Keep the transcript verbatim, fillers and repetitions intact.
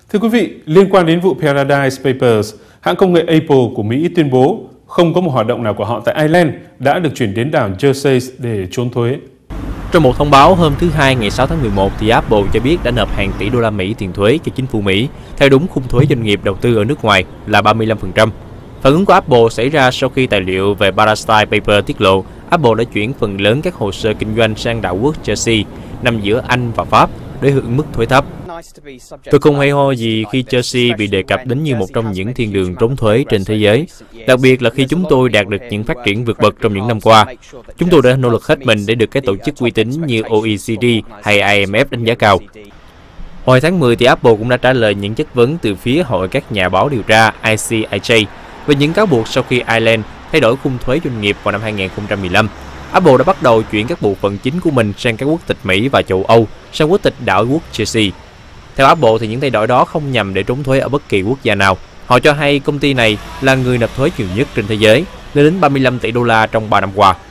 Thưa quý vị, liên quan đến vụ Paradise Papers, hãng công nghệ Apple của Mỹ tuyên bố không có một hoạt động nào của họ tại Ireland đã được chuyển đến đảo Jersey để trốn thuế. Trong một thông báo hôm thứ Hai ngày sáu tháng mười một, thì Apple cho biết đã nộp hàng tỷ đô la Mỹ tiền thuế cho chính phủ Mỹ, theo đúng khung thuế doanh nghiệp đầu tư ở nước ngoài là ba mươi lăm phần trăm. Phản ứng của Apple xảy ra sau khi tài liệu về Paradise Papers tiết lộ Apple đã chuyển phần lớn các hồ sơ kinh doanh sang đảo quốc Jersey, nằm giữa Anh và Pháp, để hưởng mức thuế thấp. Tôi không hay ho gì khi Jersey bị đề cập đến như một trong những thiên đường trốn thuế trên thế giới, đặc biệt là khi chúng tôi đạt được những phát triển vượt bậc trong những năm qua. Chúng tôi đã nỗ lực hết mình để được các tổ chức uy tín như O E C D hay I M F đánh giá cao. Hồi tháng mười, thì Apple cũng đã trả lời những chất vấn từ phía Hội các nhà báo điều tra I C I J về những cáo buộc sau khi Ireland thay đổi khung thuế doanh nghiệp vào năm hai nghìn không trăm mười lăm. Apple đã bắt đầu chuyển các bộ phận chính của mình sang các quốc tịch Mỹ và châu Âu, sang quốc tịch đảo quốc Jersey. Theo Apple, thì những thay đổi đó không nhằm để trốn thuế ở bất kỳ quốc gia nào. Họ cho hay công ty này là người nộp thuế nhiều nhất trên thế giới, lên đến ba mươi lăm tỷ đô la trong ba năm qua.